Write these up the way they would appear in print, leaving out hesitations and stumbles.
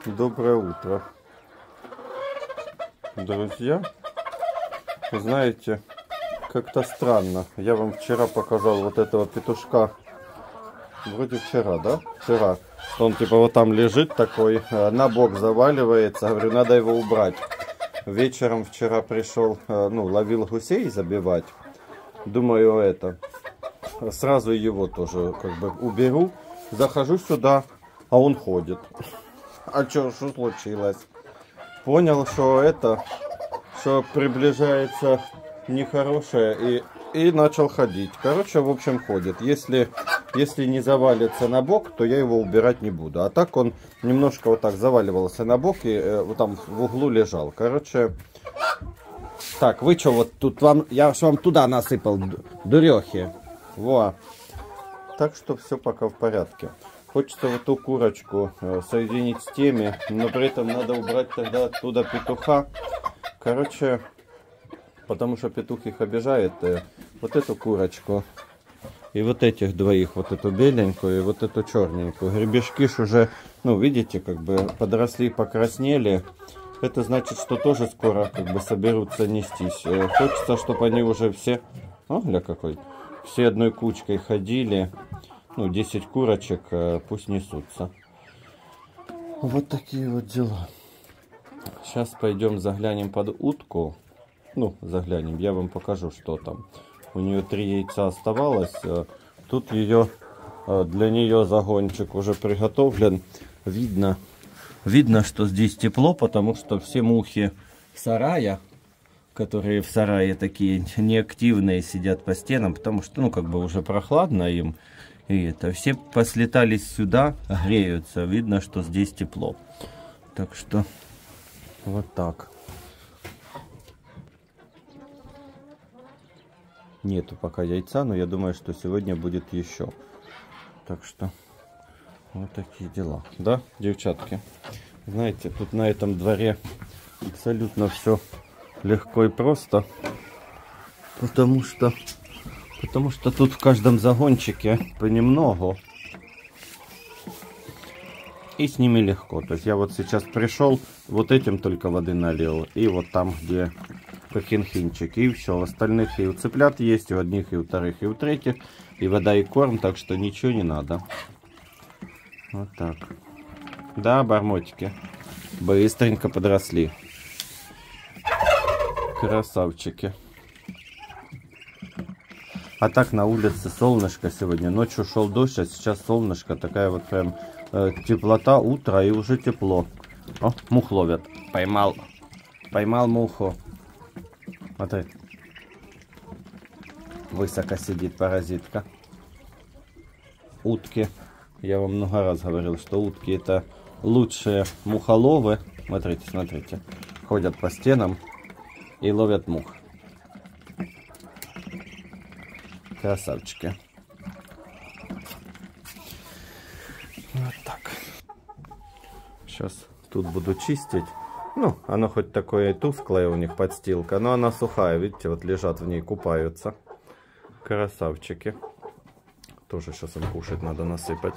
Доброе утро, друзья. Знаете, как-то странно. Я вам вчера показал вот этого петушка. Вроде вчера, да? Вчера. Он типа вот там лежит такой, на бок заваливается. Говорю, надо его убрать. Вечером вчера пришел, ловил гусей забивать. Думаю, сразу его тоже как бы уберу. Захожу сюда, а он ходит. А что случилось? Понял, что приближается нехорошее и начал ходить. Короче, в общем, ходит. Если не завалится на бок, то я его убирать не буду. А так он немножко вот так заваливался на бок и вот там в углу лежал. Короче, так, вы что, вот тут я ж вам туда насыпал дурехи. Во. Так что все пока в порядке. Хочется вот ту курочку соединить с теми, но при этом надо убрать тогда оттуда петуха. Короче, потому что петух их обижает. Вот эту курочку и вот этих двоих, вот эту беленькую и вот эту черненькую. Гребешки ж уже, видите, как бы подросли, покраснели. Это значит, что тоже скоро как бы соберутся нестись. Хочется, чтобы они уже все, гля какой, все одной кучкой ходили. 10 курочек, пусть несутся. Вот такие вот дела. Сейчас пойдем заглянем под утку. Заглянем, я вам покажу, что там. У нее 3 яйца оставалось. Тут для нее загончик уже приготовлен. Видно, что здесь тепло, потому что все мухи сарая, которые в сарае такие неактивные, сидят по стенам, потому что, как бы уже прохладно им. И все послетались сюда, греются. Видно, что здесь тепло. Так что вот так. Нету пока яйца, но я думаю, что сегодня будет еще. Так что вот такие дела. Да, девчатки? Знаете, тут на этом дворе абсолютно все легко и просто. Потому что тут в каждом загончике понемногу. И с ними легко. То есть я вот сейчас пришел, вот этим только воды налил. И вот там, где пахинхинчик. И все. У остальных и у цыплят есть, и у одних, и у вторых, и у третьих. И вода, и корм. Так что ничего не надо. Вот так. Да, бармотики. Быстренько подросли. Красавчики. А так на улице солнышко сегодня. Ночью шел дождь, а сейчас солнышко. Такая вот прям теплота, утро и уже тепло. О, мух ловят. Поймал муху. Смотри. Высоко сидит паразитка. Утки. Я вам много раз говорил, что утки это лучшие мухоловы. Смотрите. Ходят по стенам и ловят мух. Красавчики. Вот так. Сейчас тут буду чистить. Оно хоть такое и тусклое у них подстилка, но она сухая. Видите, вот лежат в ней, купаются. Красавчики. Тоже сейчас им кушать надо насыпать.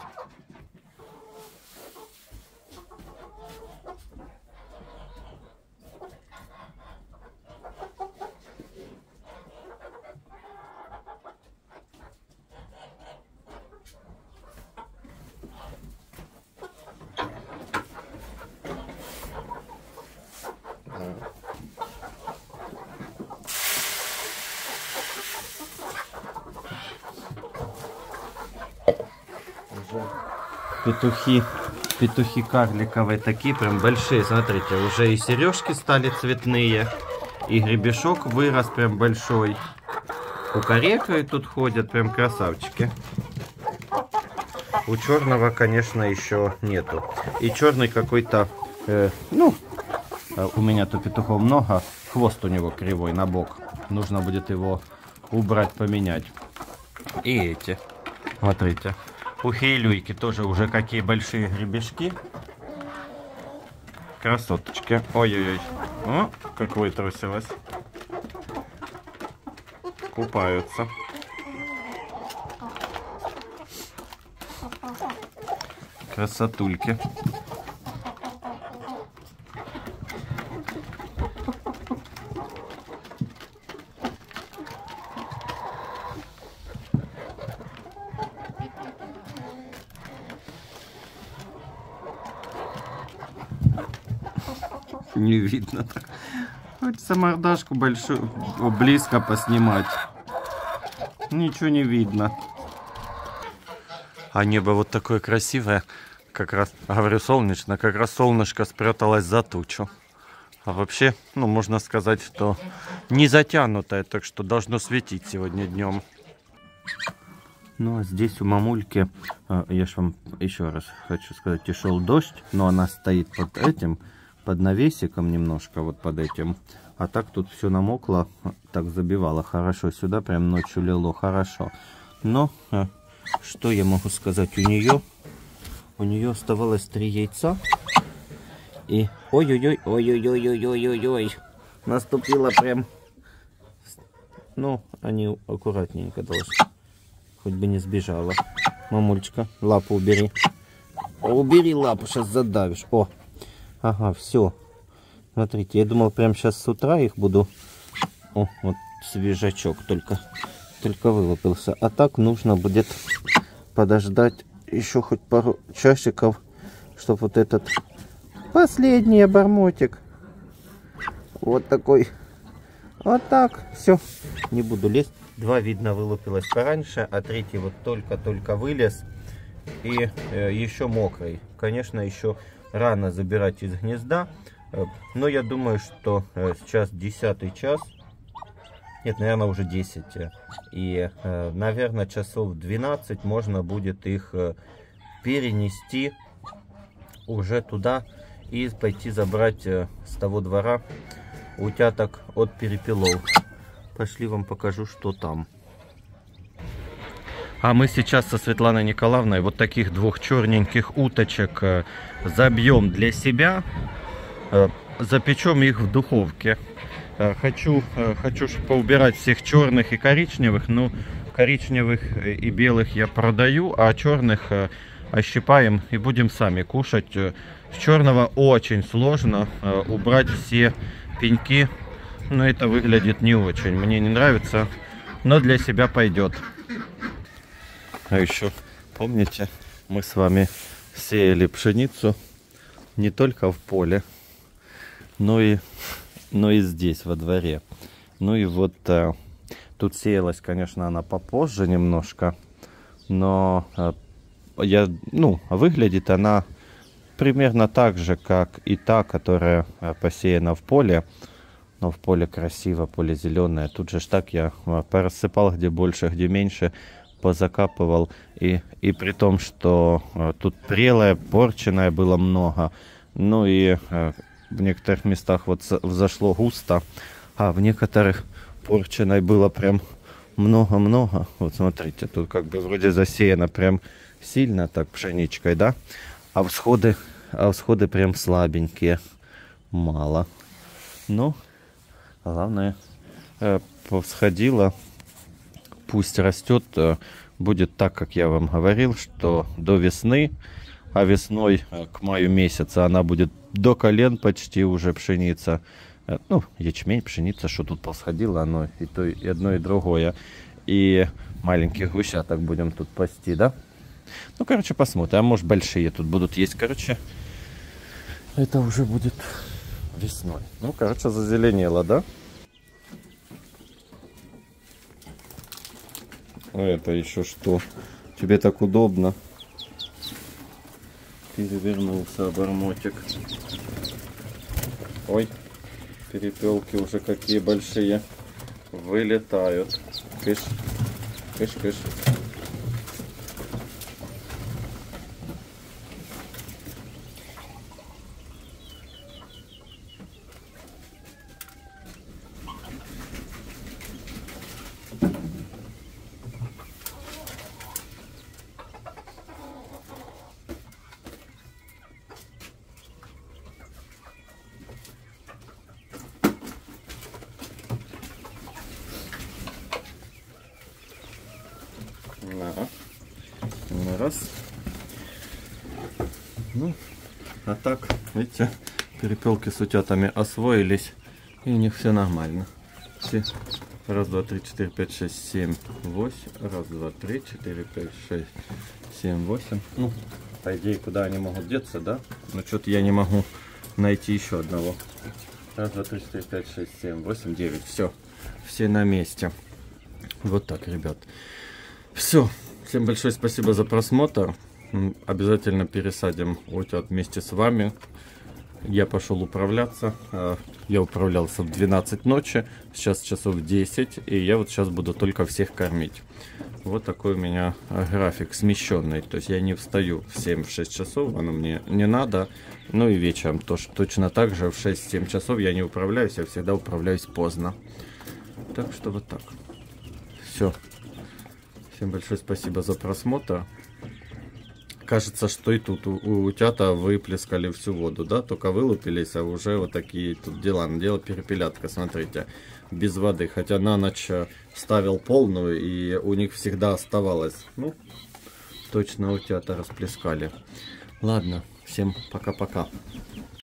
Петухи карликовые такие, прям большие. Смотрите, уже и сережки стали цветные, и гребешок вырос прям большой. Кукарекают тут ходят, прям красавчики. У черного, конечно, еще нету. И черный какой-то, у меня тут петухов много, хвост у него кривой на бок. Нужно будет его убрать, поменять. И эти, смотрите. У хейлюйки тоже уже какие большие гребешки. Красоточки. Ой-ой-ой. О, как вытрусилась. Купаются. Красотульки. Не видно так. Хочется мордашку большую, близко поснимать. Ничего не видно. А небо вот такое красивое. Как раз, говорю, солнечно. Как раз солнышко спряталось за тучу. А вообще, ну, можно сказать, что не затянутое, так что должно светить сегодня днем. Ну, а здесь у мамульки, я ж вам еще раз хочу сказать, и шел дождь, но она стоит под этим, под навесиком немножко, вот под этим. А так тут все намокло, так забивало хорошо. Сюда прям ночью лило хорошо. Но, что я могу сказать, у нее оставалось 3 яйца. И ой-ой-ой, ой-ой-ой-ой-ой-ой-ой. Наступила прям... Ну, они аккуратненько должны. Хоть бы не сбежала. Мамульчика, лапу убери. Убери лапу, сейчас задавишь. О, ага, все. Смотрите, я думал, прям сейчас с утра их буду... О, вот свежачок только вылупился. А так нужно будет подождать еще хоть пару часиков, чтобы вот этот последний обормотик. Вот такой. Вот так. Все. Не буду лезть. 2, видно, вылупилось пораньше, а 3 вот только вылез. И еще мокрый. Конечно, еще рано забирать из гнезда. Но я думаю, что сейчас 10 час. Нет, наверное, уже 10. И, наверное, часов 12 можно будет их перенести уже туда и пойти забрать с того двора утяток от перепелов. Пошли, вам покажу, что там. А мы сейчас со Светланой Николаевной вот таких 2 черненьких уточек забьем для себя. Запечем их в духовке. Хочу поубирать всех черных и коричневых. Но коричневых и белых я продаю, а черных ощипаем и будем сами кушать. С черного очень сложно убрать все пеньки. Но это выглядит не очень. Мне не нравится, но для себя пойдет. А еще, помните, мы с вами сеяли пшеницу не только в поле, но и здесь, во дворе. Ну и вот тут сеялась, конечно, она попозже немножко, но выглядит она примерно так же, как и та, которая посеяна в поле. Но в поле красиво, поле зеленое. Тут же так я порассыпал, где больше, где меньше, позакапывал. И при том, что тут прелое, порченое было много. Ну и в некоторых местах вот взошло густо, а в некоторых порченой было прям много-много. Вот смотрите, тут как бы вроде засеяно прям сильно так пшеничкой, да? А всходы прям слабенькие, мало. Ну, главное, повсходило, пусть растет, будет так, как я вам говорил, что до весны, а весной к маю месяца она будет до колен почти уже пшеница. Ну, ячмень, пшеница, что тут повсходило, оно и то, и одно, и другое. И маленьких гусяток будем тут пасти, да? Ну, короче, посмотрим. А может, большие тут будут есть. Короче, это уже будет весной. Ну, короче, зазеленело, да? Это еще что? Тебе так удобно. Перевернулся обормотик. Ой, перепелки уже какие большие. Вылетают. Кыш, кыш, кыш. Раз. Ну, а так, видите, перепелки с утятами освоились, и у них все нормально. Все. Раз, два, три, 4, 5, 6, 7, 8. Раз, два, 3, 4, 5, 6, 7, 8. Ну, по идее, куда они могут деться, да? Но что-то я не могу найти еще одного. Раз, два, три, четыре, пять, шесть, семь, восемь, 9. Все. Все на месте. Вот так, ребят. Все. Всем большое спасибо за просмотр. Обязательно пересадим утят вместе с вами. Я пошел управляться. Я управлялся в 12 ночи. Сейчас часов 10. И я вот сейчас буду только всех кормить. Вот такой у меня график смещенный. То есть я не встаю в 7-6 часов. Оно мне не надо. Ну и вечером тоже точно так же. В 6-7 часов я не управляюсь. Я всегда управляюсь поздно. Так что вот так. Все. Всем большое спасибо за просмотр. Кажется, что и тут у утята выплескали всю воду, да? Только вылупились, а уже вот такие тут дела. Дело перепелятка, смотрите, без воды. Хотя на ночь ставил полную, и у них всегда оставалось. Ну, точно утята расплескали. Ладно, всем пока-пока.